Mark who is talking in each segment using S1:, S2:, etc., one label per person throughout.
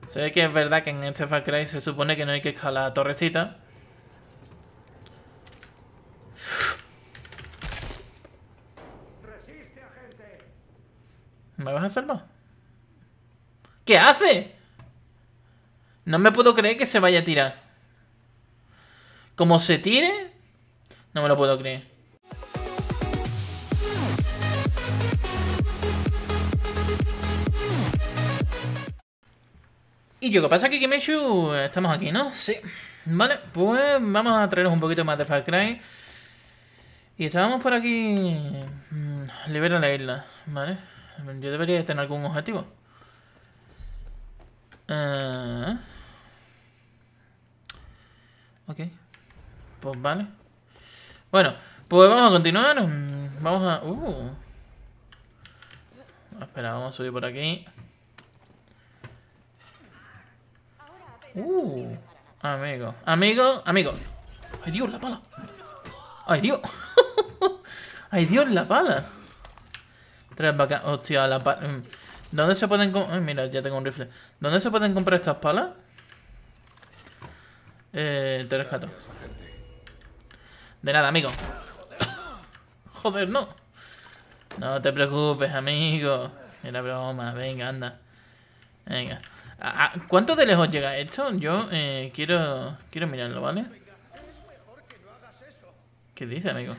S1: Se ve que es verdad que en este Far Cry se supone que no hay que escalar torrecita. ¿Me vas a salvar? ¿Qué hace? No me puedo creer que se vaya a tirar. Como se tire, no me lo puedo creer. Y yo, ¿qué pasa aquí, Kimechu? Estamos aquí, ¿no? Sí. Vale, pues vamos a traeros un poquito más de Far Cry. Y estábamos por aquí... libera la isla, ¿vale? Yo debería tener algún objetivo. Ok. Pues vale. Bueno, pues vamos a continuar. Vamos a... Espera, vamos a subir por aquí. Amigo. Amigo, amigo. ¡Ay, Dios, la pala! ¡Ay, Dios! ¡Ay, Dios, la pala! Tres vacas. Hostia, la pala. ¿Dónde se pueden comprar? Mira, ya tengo un rifle. ¿Dónde se pueden comprar estas palas? Te rescato. De nada, amigo. Joder, no. No te preocupes, amigo. Era broma. Venga, anda. Venga. ¿Cuánto de lejos llega esto? Yo quiero mirarlo, ¿vale? ¿Qué dice, amigo?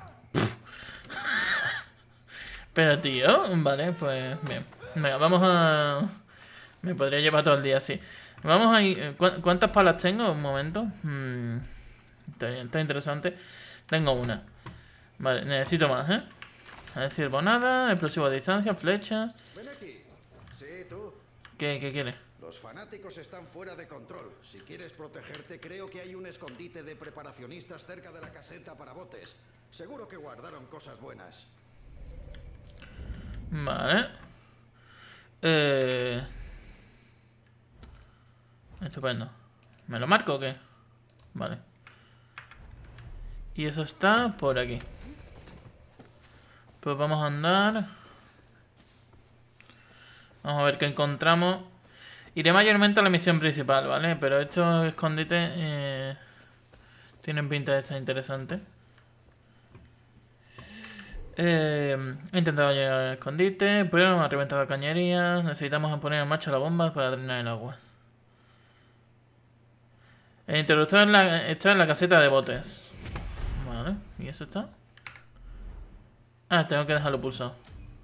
S1: Pero, tío, vale, pues bien. Venga, vamos a... Me podría llevar todo el día así. Vamos a ir... ¿Cuántas palas tengo? Un momento. Está interesante. Tengo una. Vale, necesito más, ¿eh? Es decir, bonada, explosivo a distancia, flecha...
S2: Ven aquí. Sí, tú.
S1: ¿Qué quieres?
S2: Los fanáticos están fuera de control. Si quieres protegerte, creo que hay un escondite de preparacionistas cerca de la caseta para botes. Seguro que guardaron cosas buenas.
S1: Vale. Estupendo. ¿Me lo marco o qué? Vale. Y eso está por aquí. Pues vamos a andar. Vamos a ver qué encontramos. Iré mayormente a la misión principal, ¿vale? Pero estos escondites tienen pinta de estar interesantes. He intentado llegar al escondite, pero nos ha reventado la cañería. Necesitamos poner en marcha la bomba para drenar el agua. El interruptor está en la caseta de botes. Vale, ¿y eso está? Ah, tengo que dejarlo pulsado.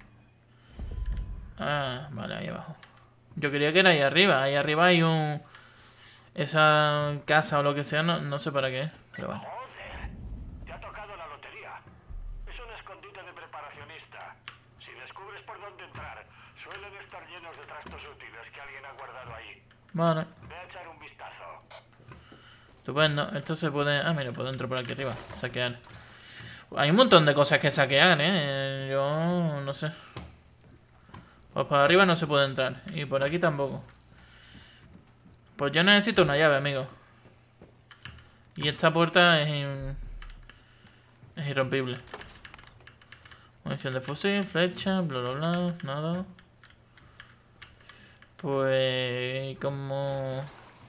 S1: Ah, vale, ahí abajo. Yo quería que era ahí arriba. Ahí arriba hay un... Esa casa o lo que sea, no sé para qué. Pero vale.
S3: Joder, te ha tocado la lotería. Es un escondite de preparacionista. Si descubres por dónde entrar, suelen estar llenos de trastos útiles que alguien ha guardado ahí.
S1: Vale.
S3: Ve a echar un vistazo.
S1: Estupendo. Esto se puede... Ah, mira, puedo entrar por aquí arriba. Saquear. Hay un montón de cosas que saquear, ¿eh? Yo no sé. Pues para arriba no se puede entrar. Y por aquí tampoco. Pues yo necesito una llave, amigo. Y esta puerta es irrompible. Munición de fusil, flecha, bla bla bla, nada. Pues... Como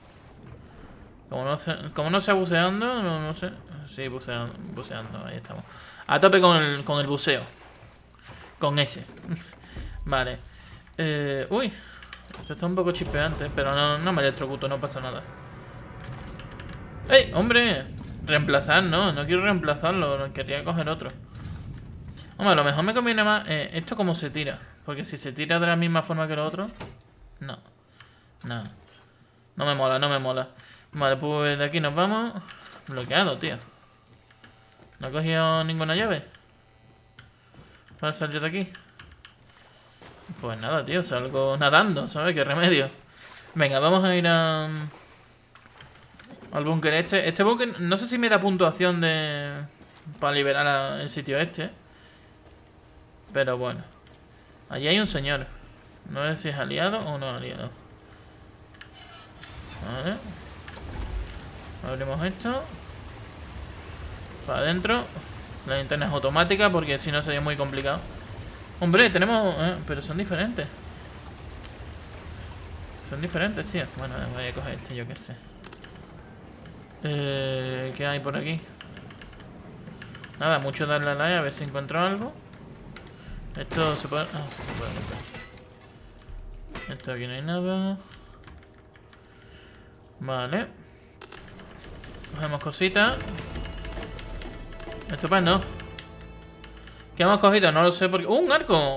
S1: no sea buceando, no sé. Sí, buceando, ahí estamos. A tope con el buceo. Con ese. Vale. Uy. Esto está un poco chispeante, pero no me electrocuto, no pasa nada. ¡Ey, hombre! Reemplazar, no quiero reemplazarlo, querría coger otro. Hombre, a lo mejor me conviene más esto como se tira. Porque si se tira de la misma forma que lo otro... No. No me mola. Vale, pues de aquí nos vamos. Bloqueado, tío. No he cogido ninguna llave para salir de aquí. Pues nada, tío, salgo nadando, ¿sabes? Qué remedio. Venga, vamos a ir al búnker este. Este búnker, no sé si me da puntuación para liberar el sitio este. Pero bueno. Allí hay un señor. No sé si es aliado o no aliado. Vale. Abrimos esto. Para adentro. La linterna es automática porque si no sería muy complicado. Hombre, tenemos... pero son diferentes. Son diferentes, tío. Bueno, voy a coger este, yo qué sé. ¿Qué hay por aquí? Nada, mucho darle a like a ver si encuentro algo. Esto se puede... Ah, sí, se puede montar. Esto aquí no hay nada. Vale. Cogemos cositas. Estupendo. ¿Qué hemos cogido? No lo sé porque... ¡Un arco!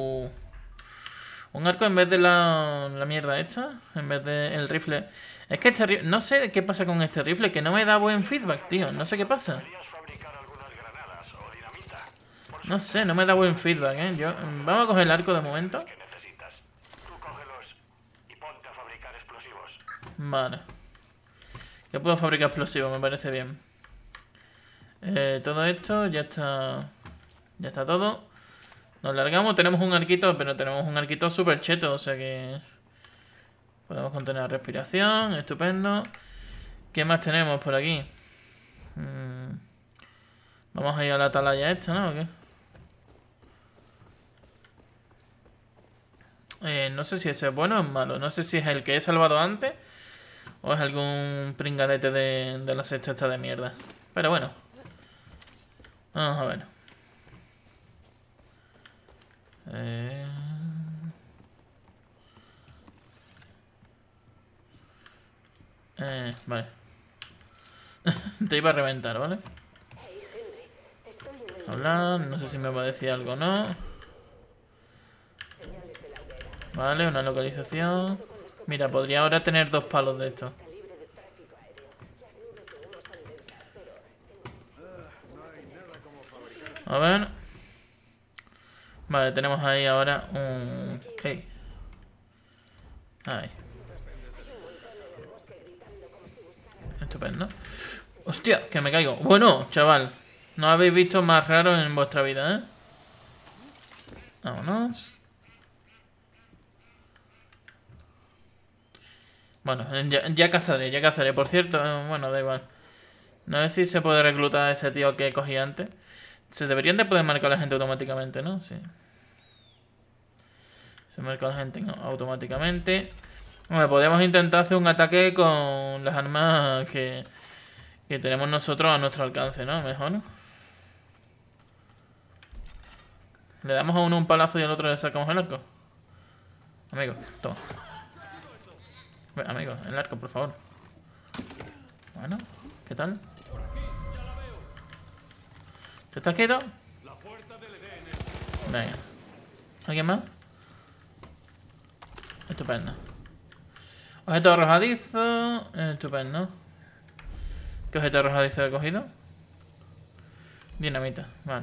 S1: Un arco en vez de la mierda esta. En vez del rifle. Es que este rifle... No sé qué pasa con este rifle. Que no me da buen feedback, tío. No sé qué pasa.
S3: ¿Querías fabricar algunas granadas o dinamita?
S1: No sé, no me da buen feedback, Vamos a coger el arco de momento.
S3: ¿Qué necesitas? Tú cógelos y ponte a fabricar explosivos.
S1: Vale. Yo puedo fabricar explosivos, me parece bien. Todo esto ya está... Ya está todo. Nos largamos, tenemos un arquito, pero tenemos un arquito súper cheto, o sea que... Podemos contener la respiración, estupendo. ¿Qué más tenemos por aquí? Vamos a ir a la atalaya esta, ¿no? ¿O qué? No sé si ese es bueno o es malo. No sé si es el que he salvado antes o es algún pringadete de la sexta esta de mierda. Pero bueno. Vamos a ver. Vale. Te iba a reventar, ¿vale? Hablar, no sé si me va a decir algo o no. Vale, una localización. Mira, podría ahora tener 2 palos de esto. A ver. Vale, tenemos ahí ahora un... Hey. Ahí. Estupendo. Hostia, que me caigo. Bueno, chaval. No habéis visto más raro en vuestra vida, ¿eh? Vámonos. Bueno, ya cazaré, ya cazaré. Por cierto, bueno, da igual. No sé si se puede reclutar a ese tío que cogí antes. Se deberían de poder marcar a la gente automáticamente, ¿no? Sí. Se marca a la gente automáticamente. Bueno, podemos intentar hacer un ataque con las armas que tenemos nosotros a nuestro alcance, ¿no? Mejor, ¿no? Le damos a uno un palazo y al otro le sacamos el arco. Amigo, toma. Amigo, el arco, por favor. Bueno, ¿qué tal? ¿Te estás quieto? Venga. ¿Alguien más? Estupendo. Objeto arrojadizo. Estupendo. ¿Qué objeto arrojadizo he cogido? Dinamita, vale.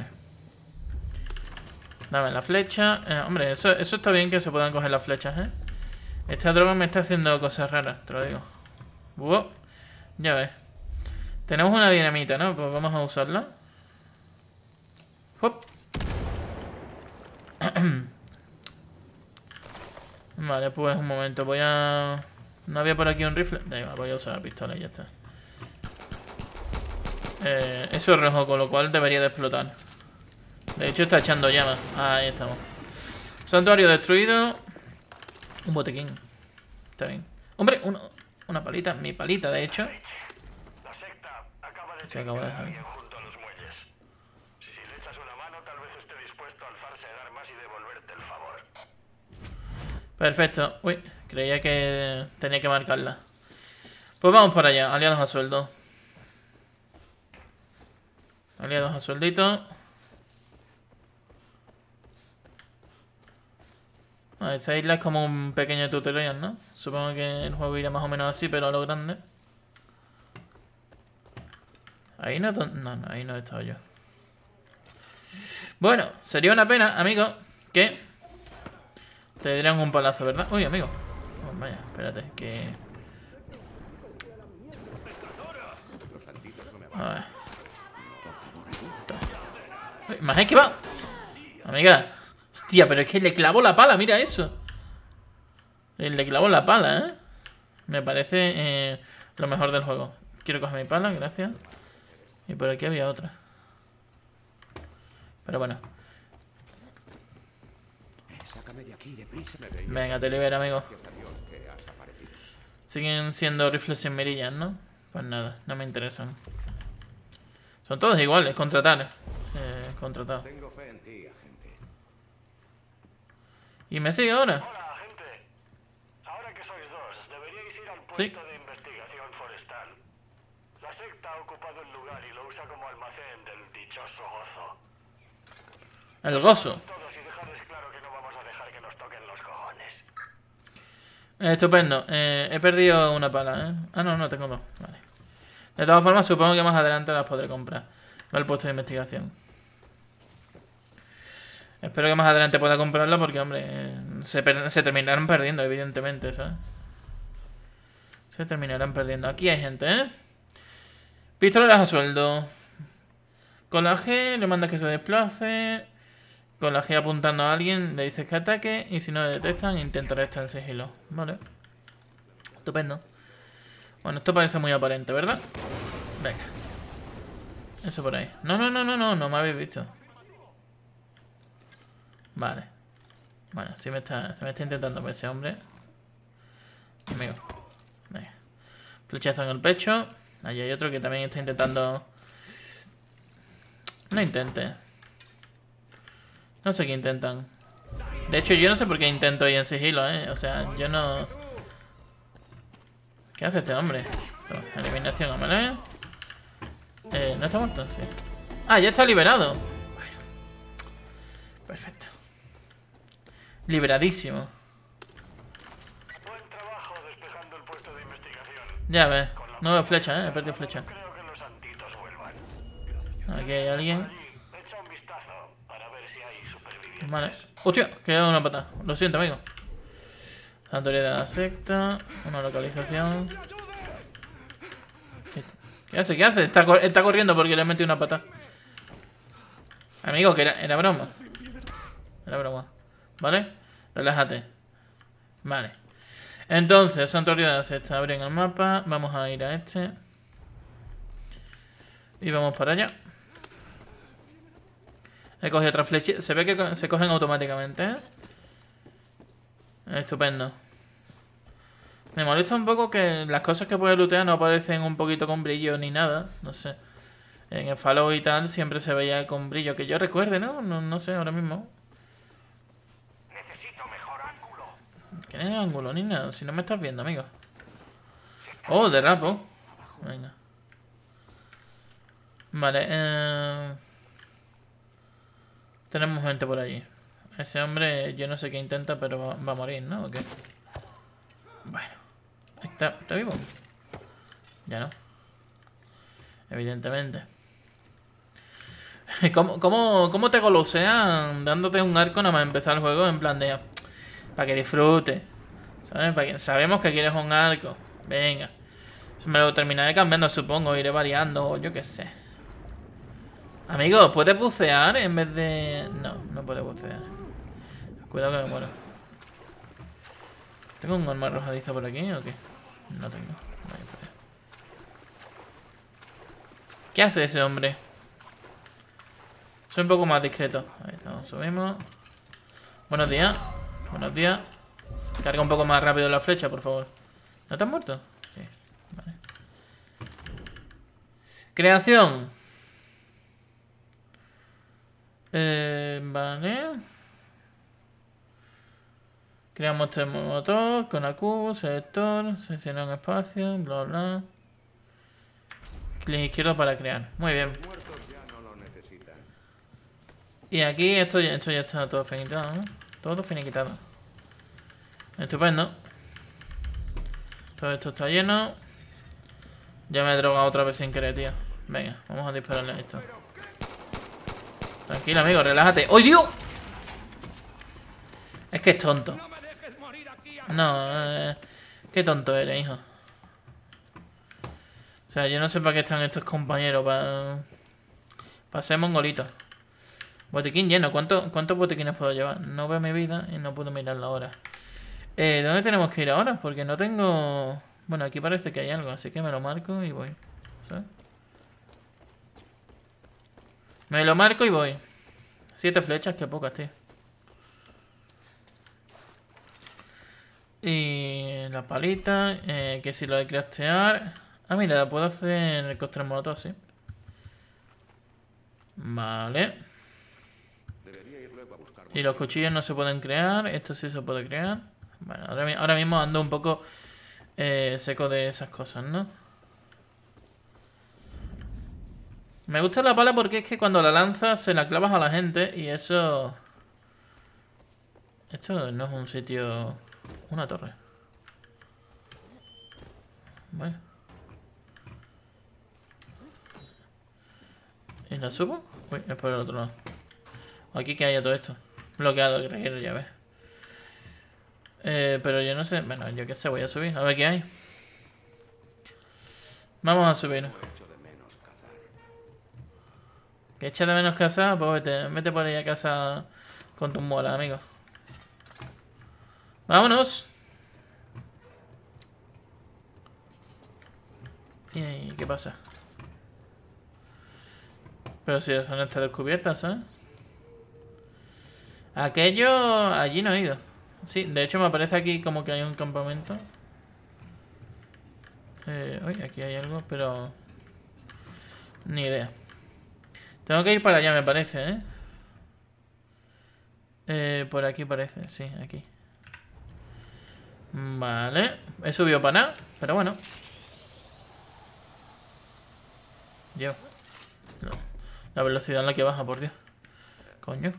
S1: Dame la flecha. Hombre, eso está bien que se puedan coger las flechas, ¿eh? Esta droga me está haciendo cosas raras, te lo digo. Wow. Ya ves. Tenemos una dinamita, ¿no? Pues vamos a usarla. ¡Hop! Vale, pues un momento. Voy a... ¿No había por aquí un rifle? Da igual, voy a usar la pistola y ya está. Eso es rojo, con lo cual debería de explotar. De hecho está echando llamas. Ahí estamos. Santuario destruido. Un botequín. Está bien. Hombre, una palita. Mi palita, de hecho.
S3: La secta acaba de
S1: Se acaba de
S3: a
S1: dejar.
S3: alguien junto a los muelles. Si le echas una mano, tal vez esté dispuesto a alzarse en armas y devolverte el favor.
S1: Perfecto. Uy, creía que tenía que marcarla. Pues vamos para allá. Aliados a sueldo. Aliados a sueldito. Esta isla es como un pequeño tutorial, ¿no? Supongo que el juego irá más o menos así, pero a lo grande. Ahí no... No, ahí no he estado yo. Bueno, sería una pena, amigo, que te dieran un palazo, ¿verdad? Uy, amigo. Oh, vaya, espérate, que... A ver. Uy, ¿me has esquivado? Amiga. Hostia, pero es que le clavó la pala, mira eso. Le clavó la pala, ¿eh? Me parece lo mejor del juego. Quiero coger mi pala, gracias. Y por aquí había otra. Pero bueno. Venga, te libero, amigo. Siguen siendo rifles sin mirillas, ¿no? Pues nada, no me interesan. Son todos iguales, contratar. Contratado.
S2: Tengo fe en ti, agente.
S1: ¿Y me sigue ahora?
S3: Hola, agente. Ahora que sois dos, deberíais ir al
S1: Sí.
S3: puesto de investigación forestal. La secta ha ocupado el lugar y lo usa como almacén del dichoso gozo.
S1: El gozo.
S3: Todos y dejarles claro que no vamos a dejar que nos toquen los cojones.
S1: Estupendo. He perdido una pala, ¿eh? Ah, no, no, tengo dos. Vale. De todas formas, supongo que más adelante las podré comprar. El puesto de investigación. Espero que más adelante pueda comprarla porque, hombre, se terminarán perdiendo, evidentemente, ¿sabes? Se terminarán perdiendo. Aquí hay gente, ¿eh? Pistoleras a sueldo. Con la G le mandas que se desplace. Con la G apuntando a alguien le dices que ataque. Y si no le detectan, intentará estar en sigilo. Vale. Estupendo. Bueno, esto parece muy aparente, ¿verdad? Venga. Eso por ahí. No, no, no, no, no, no me habéis visto. Vale. Bueno, se me está intentando ver ese hombre. Amigo. Venga. Flechazo en el pecho. Allí hay otro que también está intentando... No intente. No sé qué intentan. De hecho, yo no sé por qué intento ir en sigilo, ¿eh? O sea, yo no... ¿Qué hace este hombre? Eliminación, ¿vale? ¿No está muerto? Sí. Ah, ya está liberado. Bueno. Perfecto. Liberadísimo.
S3: Buen trabajo despejando el puesto de investigación.
S1: Ya ves. Nueva flecha, ¿eh? He perdido flecha.
S3: Creo que los santitos vuelvan.
S1: Aquí hay alguien.
S3: Allí, echa un vistazo para ver si hay supervivientes.
S1: Vale. ¡Hostia! Que he dado una pata. Lo siento, amigo. Santuario de la secta. Una localización. ¿Qué hace? ¿Qué hace? Está corriendo porque le he metido una pata. Amigo, que era broma. Era broma. ¿Vale? Relájate. Vale. Entonces, santuario de la secta. Abren el mapa. Vamos a ir a este. Y vamos para allá. He cogido otra flecha. Se ve que se cogen automáticamente, ¿eh? Estupendo. Me molesta un poco que las cosas que puedes lootear no aparecen un poquito con brillo ni nada. No sé. En el Fallout y tal siempre se veía con brillo. Que yo recuerde, ¿no? No sé ahora mismo.
S3: Necesito mejor ángulo.
S1: ¿Qué es el ángulo, niña? Si no me estás viendo, amigo. Oh, derrapo. Venga. Vale, tenemos gente por allí. Ese hombre, yo no sé qué intenta, pero va a morir, ¿no? ¿O qué? Bueno. ¿Está vivo? Ya no. Evidentemente. ¿Cómo te golosean dándote un arco nada más empezar el juego? En plan de... Para que disfrute. ¿Sabes? Sabemos que quieres un arco. Venga. Me lo terminaré cambiando, supongo. Iré variando o yo qué sé. Amigo, ¿puedes bucear en vez de...? No puedes bucear. Cuidado que me muero. ¿Tengo un arma arrojadiza por aquí o qué? No tengo. Vale, pues. ¿Qué hace ese hombre? Soy un poco más discreto. Ahí estamos, subimos. Buenos días. Buenos días. Carga un poco más rápido la flecha, por favor. ¿No te has muerto? Sí. Vale. Creación. Vale. Creamos este motor con AQ, selector, seleccionar un espacio, bla bla. Clic izquierdo para crear. Muy bien.
S2: Muertos ya no lo necesitan.
S1: Y aquí esto ya está todo finiquitado, ¿no? Todo finiquitado. Estupendo. Todo esto está lleno. Ya me he drogado otra vez sin querer, tío. Venga, vamos a dispararle a esto. Tranquilo, amigo, relájate. ¡Oh, Dios! Es que es tonto. No, qué tonto eres, hijo. O sea, yo no sé para qué están estos compañeros. Para ser mongolitos. Botiquín lleno. ¿Cuántos botiquines puedo llevar? No veo mi vida y no puedo mirar la hora. ¿Dónde tenemos que ir ahora? Porque no tengo... Bueno, aquí parece que hay algo, así que me lo marco y voy. ¿Sabes? Me lo marco y voy. 7 flechas, qué pocas, tío. Y Venga, palita. Que si lo de craftear. Ah, mira, puedo hacer el cóctel molotov, sí. Vale. Y los cuchillos no se pueden crear. Esto sí se puede crear. Bueno, ahora mismo ando un poco seco de esas cosas, ¿no? Me gusta la pala porque es que cuando la lanzas se la clavas a la gente y eso... Esto no es un sitio... Una torre. Bueno. ¿Y la subo? Uy, es por el otro lado. Aquí que haya todo esto. Bloqueado, creo que ya ves. Pero yo no sé. Bueno, yo qué sé, voy a subir. A ver qué hay. Vamos a subir. ¿Que echa de menos cazar? Pues vete por ahí a casa con tus molas, amigo. ¡Vámonos! ¿Y qué pasa? Pero si la zona está descubierta, ¿sabes? Aquello... Allí no he ido. Sí, de hecho me aparece aquí como que hay un campamento. Uy, aquí hay algo, pero... Ni idea. Tengo que ir para allá, me parece, por aquí parece, sí, aquí. Vale. He subido para nada, pero bueno. Yo. La velocidad en la que baja, por Dios. Coño.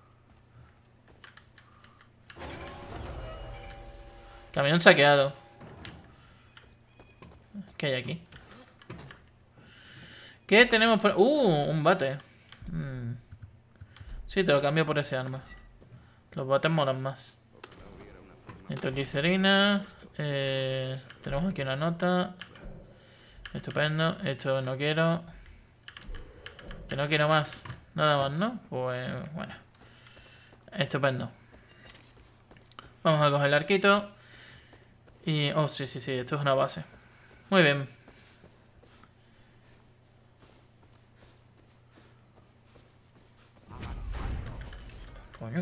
S1: Camión saqueado. ¿Qué hay aquí? ¿Qué tenemos por...? Un bate. Sí, te lo cambio por ese arma. Los bates molan más. Nitroglicerina. Tenemos aquí una nota. Estupendo. Esto no quiero. Que no quiero más. Nada más, ¿no? Pues bueno. Estupendo. Vamos a coger el arquito. Y... Oh, sí, sí, sí. Esto es una base. Muy bien. Coño.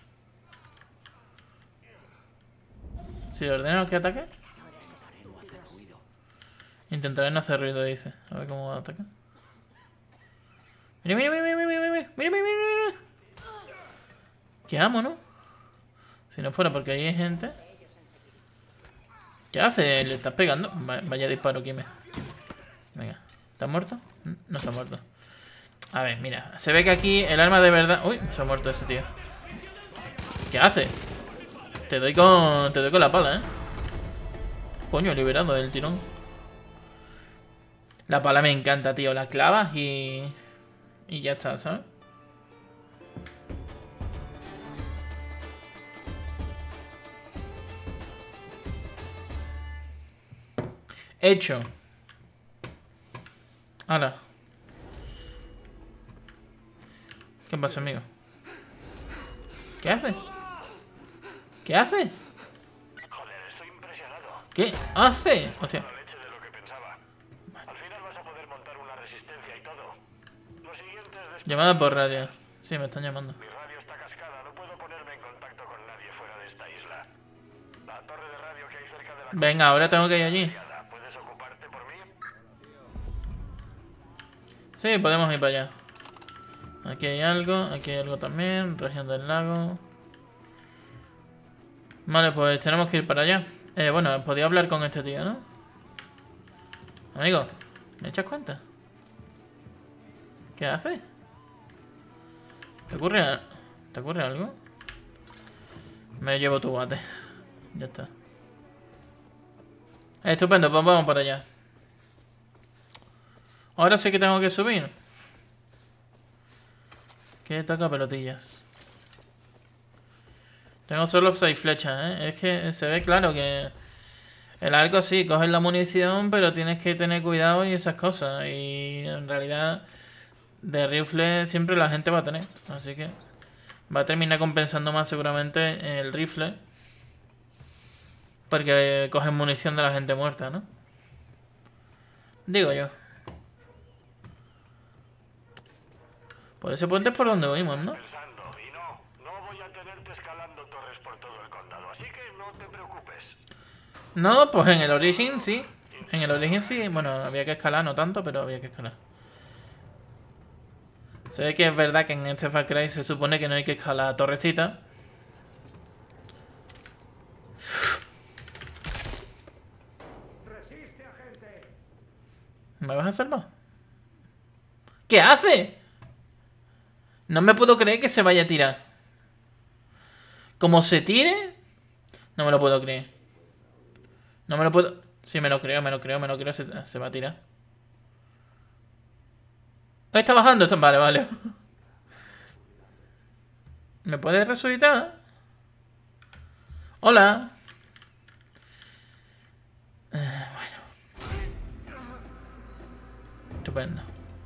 S1: Si le ordeno que ataque. Intentaré no hacer ruido, dice. A ver cómo ataca. Mira, mira, mira, mira, mira, mira, mira, mira, mira. ¿Qué amo, no? Si no fuera porque ahí hay gente. ¿Qué hace? ¿Le estás pegando? Vaya disparo que me... Venga. ¿Estás muerto? No está muerto. A ver, mira. Se ve que aquí el arma de verdad... Uy, se ha muerto ese tío. ¿Qué hace? Te doy con la pala, Coño, he liberado el tirón. La pala me encanta, tío. La clavas y ya está, ¿sabes? Hecho. Hala. ¿Qué pasa, amigo? ¿Qué hace? ¿Qué hace?
S3: Joder, estoy impresionado.
S1: ¿Qué hace? Hostia.
S3: La leche de lo que pensaba. Al final vas a poder montar una resistencia y todo. Lo siguiente es
S1: Llamada por radio. Sí, me están llamando.
S3: Mi radio está cascada, no puedo ponerme en contacto con nadie fuera de esta isla. La torre de radio que hay cerca de la...
S1: Venga, ahora tengo que ir allí.
S3: ¿Puedes ocuparte por mí?
S1: Sí, podemos ir para allá. Aquí hay algo también. Región del lago. Vale, pues tenemos que ir para allá. Bueno, podía hablar con este tío, ¿no? Amigo, ¿me echas cuenta? ¿Qué hace? ¿Te ocurre algo? Me llevo tu bate. Ya está. Estupendo, pues vamos para allá. Ahora sí que tengo que subir. Que toca pelotillas. Tengo solo 6 flechas, Es que se ve claro que... El arco sí, coges la munición, pero tienes que tener cuidado y esas cosas. Y en realidad... De rifle siempre la gente va a tener. Así que... Va a terminar compensando más seguramente el rifle. Porque coges munición de la gente muerta, ¿no? Digo yo. Por ese puente es por donde huimos, ¿no?
S3: Pensando, y no voy a tenerte escalando torres por todo el condado, así que no te preocupes.
S1: No, pues en el Origin sí. En el Origin sí. Bueno, había que escalar, no tanto, pero había que escalar. Se ve que es verdad que en este Far Cry se supone que no hay que escalar torrecita. ¿Me vas a salvar? ¿Qué hace? No me puedo creer que se vaya a tirar. Como se tire, no me lo puedo creer. No me lo puedo... Sí, me lo creo. Se va a tirar. Ahí está bajando. Vale, vale. ¿Me puedes resucitar? Hola. Estupendo.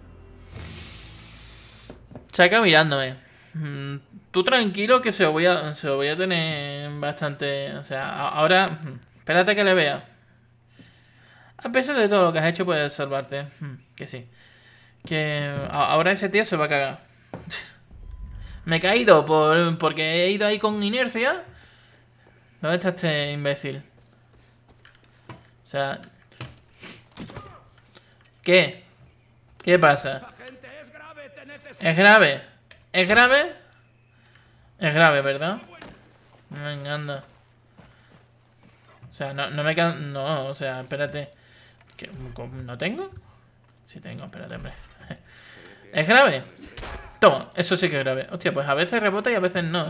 S1: Se acaba mirándome. Tú tranquilo que se lo voy a tener bastante... O sea, ahora... Espérate que le vea. A pesar de todo lo que has hecho, puedes salvarte. Que sí. Que ahora ese tío se va a cagar. Me he caído porque he ido ahí con inercia. ¿Dónde está este imbécil? O sea... ¿Qué? ¿Qué pasa? ¿Es grave? ¿Es grave? Es grave, ¿verdad? Venga, anda. O sea, no me queda... No, o sea, espérate. ¿No tengo? Sí tengo, espérate, hombre. ¿Es grave? Toma, eso sí que es grave. Hostia, pues a veces rebota y a veces no,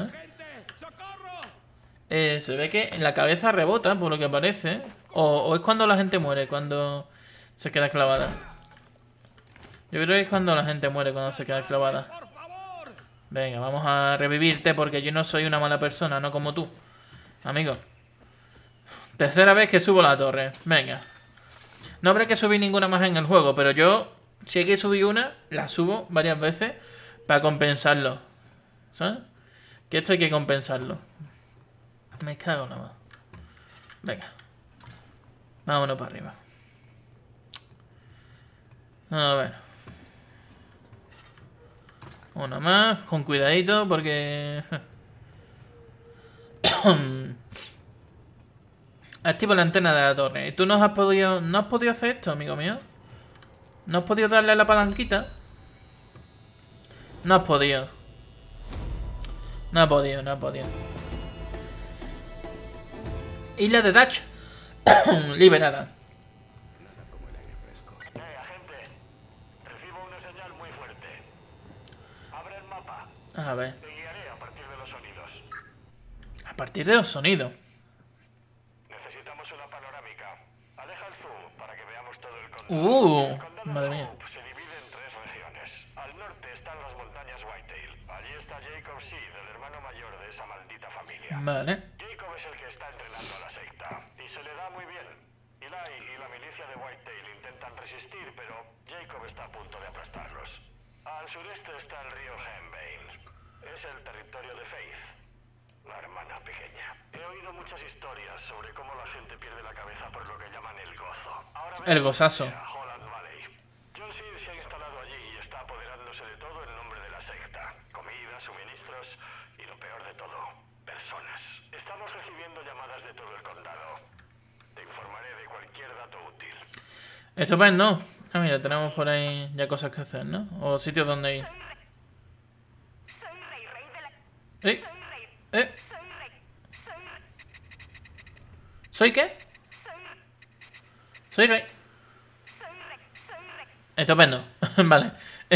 S1: se ve que en la cabeza rebota, por lo que parece. O es cuando la gente muere, cuando se queda clavada. Yo creo que es cuando la gente muere, cuando se queda clavada. Venga, vamos a revivirte porque yo no soy una mala persona, no como tú, amigo. Tercera vez que subo la torre. Venga. No habrá que subir ninguna más en el juego, pero yo, si hay que subir una, la subo varias veces para compensarlo. ¿Sabes? Que esto hay que compensarlo. Me cago nada más. Venga. Vámonos para arriba. A ver. Una más, con cuidadito, porque... Activa la antena de la torre. ¿Y tú no has podido hacer esto, amigo mío? ¿No has podido darle a la palanquita? No has podido. No ha podido. Isla de Dutch. Liberada.
S3: Agente. Recibo una señal muy fuerte. Abre el mapa.
S1: A ver.
S3: Te guiaré a partir de los sonidos.
S1: A partir de los sonidos.
S3: Necesitamos una panorámica. Aleja el zoom para que veamos todo el condado. El condado
S1: Madre
S3: de
S1: mía.
S3: Hope se divide en 3 regiones. Al norte están las montañas Whitetail. Allí está Jacob Seed, el hermano mayor de esa maldita familia.
S1: Vale.
S3: Jacob es el que está entrenando a la secta. Y se le da muy bien. Eli y la milicia de Whitetail intentan resistir, pero Jacob está a punto de aplastarlos. Al sureste está el río Henbane. Es el territorio de Faith, la hermana pequeña. He oído muchas historias sobre cómo la gente pierde la cabeza por lo que llaman el gozo. Ahora
S1: El gozazo.
S3: a Holland Valley. John Seed se ha instalado allí y está apoderándose de todo en nombre de la secta. Comida, suministros y lo peor de todo, personas. Estamos recibiendo llamadas de todo el condado. Te informaré de cualquier dato útil.
S1: Estupendo. Ah, mira, tenemos por ahí ya cosas que hacer, ¿no? O sitios donde ir.
S4: Soy rey de la...
S1: ¿Eh?
S4: Soy rey.
S1: ¿Eh?
S4: Soy rey.
S1: ¿Soy qué? Soy rey.
S4: Soy rey.
S1: Estupendo. Vale.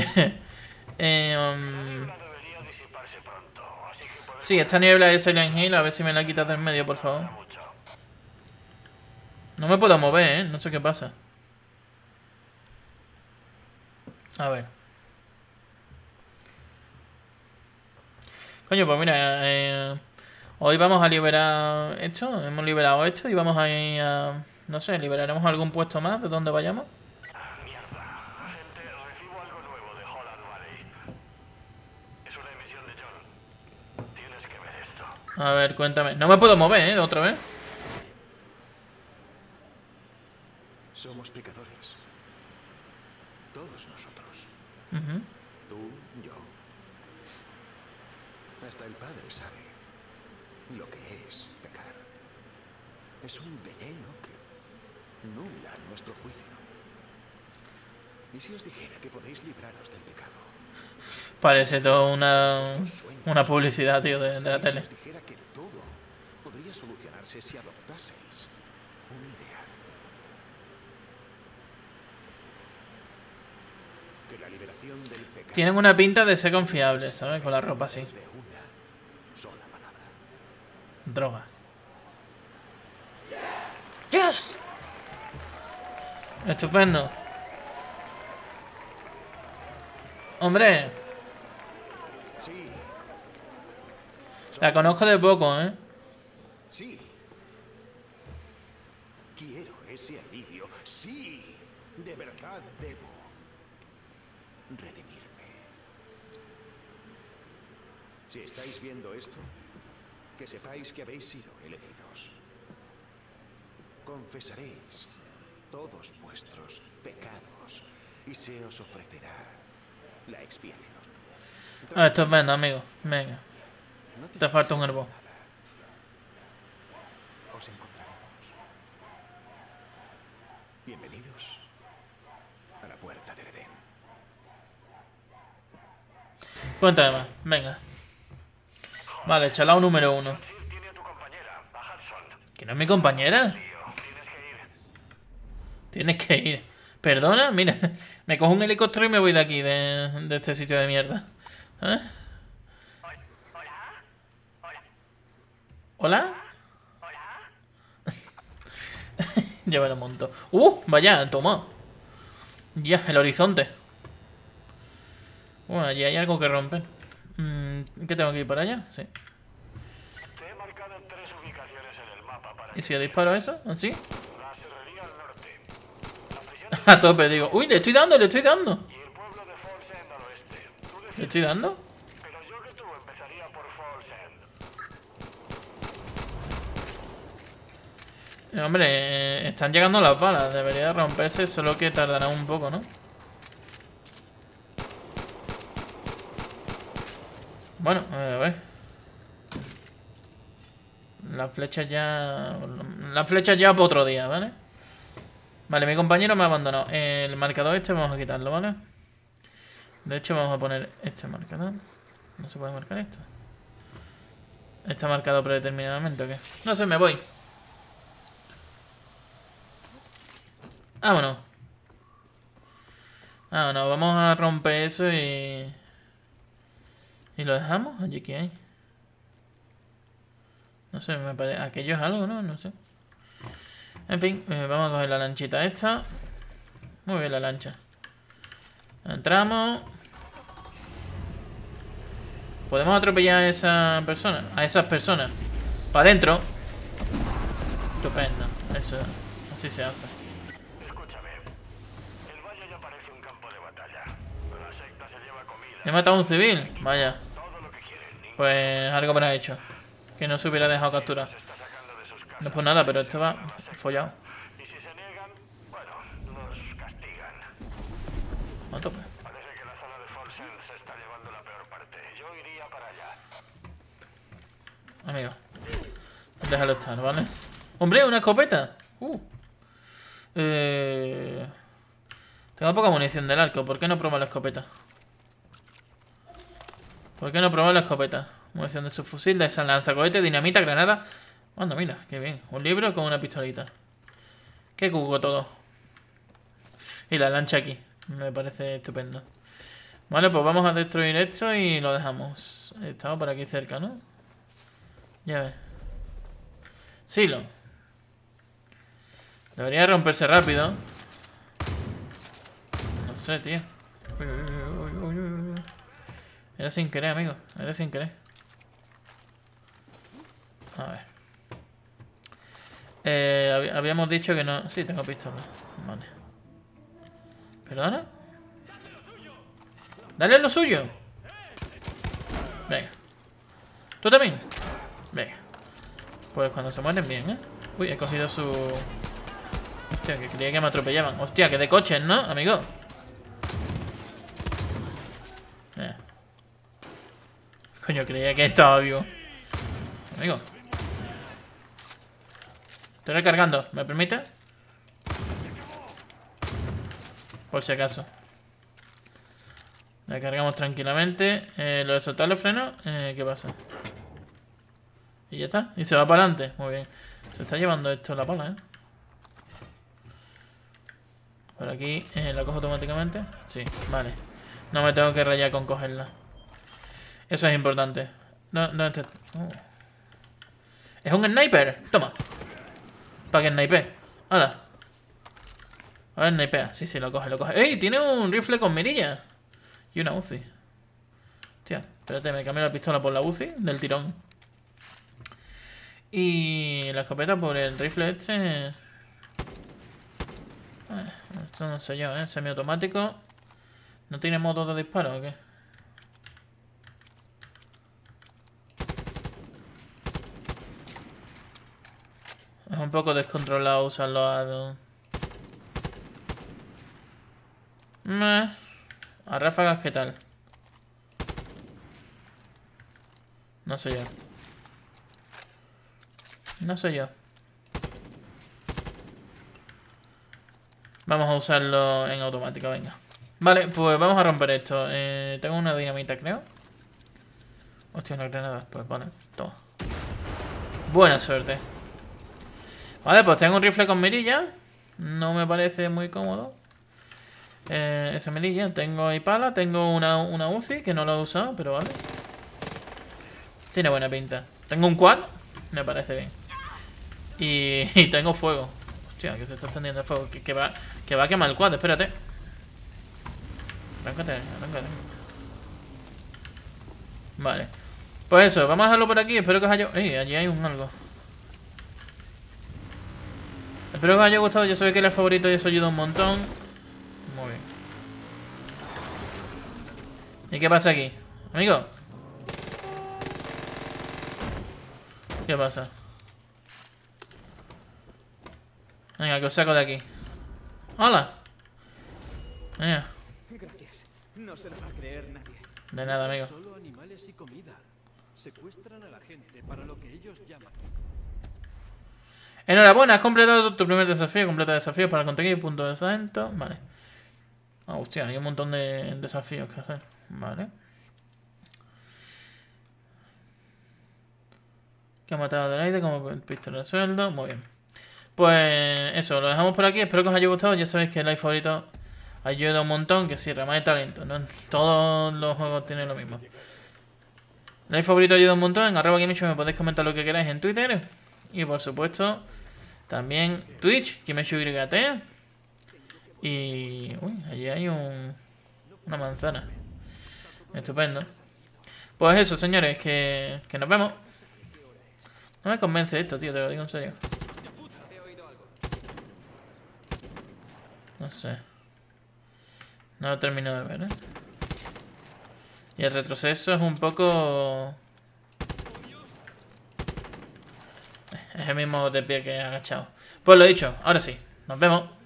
S3: La niebla debería disiparse pronto, así que podemos
S1: Sí, esta niebla de Silent Hill, a ver si me la quitas del medio, por favor.
S3: mucho.
S1: No me puedo mover, no sé qué pasa. A ver. Coño, pues mira, hoy vamos a liberar esto, hemos liberado esto y vamos a ir a... No sé, liberaremos algún puesto más de donde vayamos.
S3: Mierda. Agente, recibo algo nuevo de Holland Valley. Es una emisión de John. Tienes que ver esto.
S1: A ver, cuéntame. No me puedo mover, otra vez.
S2: Somos pecadores. Todos nosotros.
S1: Ujú.
S2: Tú, yo. Hasta el Padre sabe lo que es pecar. Es un veneno que nubla nuestro juicio. ¿Y si os dijera que podéis libraros del pecado?
S1: Parece todo una publicidad, tío, de la
S2: Si
S1: tele.
S2: os dijera que todo podría solucionarse si adoptaseis un ideal. Que la liberación del pecado
S1: Tienen una pinta de ser confiables, ¿sabes? Con la ropa así.
S2: de una sola palabra.
S1: Droga. ¡Yes! Estupendo. Hombre,
S2: Sí,
S1: la conozco de poco, ¿eh?
S2: sí. Quiero ese alivio. Sí, de verdad debo redimirme. Si estáis viendo esto, que sepáis que habéis sido elegidos. Confesaréis todos vuestros pecados y se os ofrecerá la expiación.
S1: Ah, estupendo, amigo. Venga.
S2: No
S1: Te falta un herbo.
S2: nada. Os encontraremos. Bienvenidos a la puerta del Edén.
S1: Cuéntame más. Venga. Vale, chalao número 1.
S3: Sir tiene a tu compañera, a Hudson.
S1: ¿Que no es mi compañera?
S3: Tío, tienes que ir.
S1: Tienes que ir. ¿Perdona? Mira, me cojo un helicóptero y me voy de aquí, de este sitio de mierda. ¿Eh? ¿Hola? Ya me lo monto. Vaya, toma. Ya, el horizonte. Bueno, allí hay algo que romper. ¿Qué tengo que ir para allá? Sí.
S3: Te he marcado 3 ubicaciones en el mapa para
S1: ¿Y si yo disparo eso? ¿Así?
S3: la serrería al norte, la prisión
S1: A tope, digo. ¡Uy, le estoy dando, le estoy dando!
S3: y el pueblo de Falls End al oeste. Tú
S1: ¿Le
S3: decides,
S1: estoy dando?
S3: pero yo que tú empezaría por Falls End.
S1: Hombre, están llegando las balas. Debería de romperse, solo que tardará un poco, ¿no? Bueno, a ver. Las flechas ya... Las flechas ya para otro día, ¿vale? Vale, mi compañero me ha abandonado. El marcador este vamos a quitarlo, ¿vale? De hecho, vamos a poner este marcador. ¿No se puede marcar esto? ¿Está marcado predeterminadamente o qué? No sé, me voy. Vámonos. Vámonos, vamos a romper eso y... ¿Y lo dejamos? ¿Allí qué hay? No sé, me parece... Aquello es algo, ¿no? No sé. En fin, vamos a coger la lanchita esta. Muy bien la lancha. Entramos. ¿Podemos atropellar a esa persona? A esas personas. Para adentro. Estupendo. Eso, así se hace.
S3: Escúchame, el valle ya parece un campo de batalla. La secta se lleva comida,
S1: He matado a un civil. Vaya.
S3: todo lo que quieren.
S1: Pues algo me lo ha hecho. Que no se hubiera dejado capturar.
S3: Se está sacando de sus casas.
S1: No es por nada, pero esto va follado.
S3: Y si se niegan, bueno, los castigan.
S1: A tope.
S3: Parece que la zona de Falls End se está llevando la peor parte. Yo iría para allá.
S1: Amigo. Déjalo estar, ¿vale? ¡Hombre, una escopeta! Tengo poca munición del arco. ¿Por qué no pruebo la escopeta? ¿Por qué no pruebo la escopeta? Munición de subfusil, de lanzacohete, dinamita, granada. Anda, mira, qué bien. Un libro con una pistolita. Qué cuco todo. Y la lancha aquí. Me parece estupendo. Vale, pues vamos a destruir esto y lo dejamos. Estamos por aquí cerca, ¿no? Ya ves. Silo. Debería romperse rápido. No sé, tío. Uy, uy, uy, uy, uy, uy. Era sin querer, amigo. Era sin querer. A ver. Habíamos dicho que no... Sí, tengo pistola. Vale. ¿Perdona? ¡Dale lo suyo! Venga. ¿Tú también? Venga. Pues cuando se mueren bien, ¿eh? Uy, he cogido su... Hostia, que creía que me atropellaban. Hostia, que de coches, ¿no, amigo? Coño, creía que estaba vivo. Amigo. Estoy recargando. ¿Me permite? Por si acaso. Recargamos tranquilamente. Lo de soltar los frenos. ¿Qué pasa? Y ya está. Y se va para adelante. Muy bien. Se está llevando esto la pala, ¿eh? Por aquí. ¿La cojo automáticamente? Sí, vale. No me tengo que rayar con cogerla. Eso es importante. ¿Dónde está? ¡Es un sniper! Toma. Para que snipe. ¡Hala! A ver, snipea. Sí, lo coge, lo coge. ¡Ey! Tiene un rifle con mirilla. Y una UCI. Hostia, espérate, me cambio la pistola por la UCI del tirón. Y la escopeta por el rifle este. Esto no sé yo, semiautomático. ¿No tiene modo de disparo o qué? Es un poco descontrolado usarlo a ráfagas, ¿qué tal? No sé yo. No sé yo. Vamos a usarlo en automática, venga. Vale, pues vamos a romper esto. Tengo una dinamita, creo. Hostia, una granada. Pues vale, toma. Buena suerte. Vale, pues tengo un rifle con mirilla. No me parece muy cómodo. Esa mirilla. Tengo ahí pala. Tengo una UCI que no lo he usado, pero vale. Tiene buena pinta. Tengo un quad. Me parece bien. Y tengo fuego. Hostia, que se está extendiendo el fuego. Que va a quemar el quad, espérate. Arráncate. Vale. Pues eso, vamos a dejarlo por aquí. Espero que os haya... allí hay un algo. Espero que os haya gustado. Ya sabéis que era el favorito y eso ayuda un montón. Muy bien. ¿Y qué pasa aquí? Amigo. ¿Qué pasa? Venga, que os saco de aquí. ¡Hola! Venga.
S5: Gracias. No se lo va a creer nadie.
S1: De nada, amigo.
S6: Solo animales y comida. Secuestran a la gente para lo que ellos llaman.
S1: Enhorabuena, has completado tu primer desafío. Completa desafíos para conseguir punto de salto. Vale. Hostia, hay un montón de desafíos que hacer. Vale. Que ha matado a Adelaide como pistola de sueldo. Muy bien. Pues eso, lo dejamos por aquí. Espero que os haya gustado. Ya sabéis que el like favorito ayuda un montón. Que sí, rama de talento, ¿no? Todos los juegos tienen lo mismo. El like favorito ayuda un montón. En @GameShow me podéis comentar lo que queráis en Twitter. Y por supuesto, también Twitch, GameShowYT. Y... uy, allí hay una manzana. Estupendo. Pues eso, señores, que nos vemos. No me convence esto, tío, te lo digo en serio. No sé. No lo termino de ver, Y el retroceso es un poco... es el mismo de pie que agachado. Pues lo dicho, ahora sí. Nos vemos.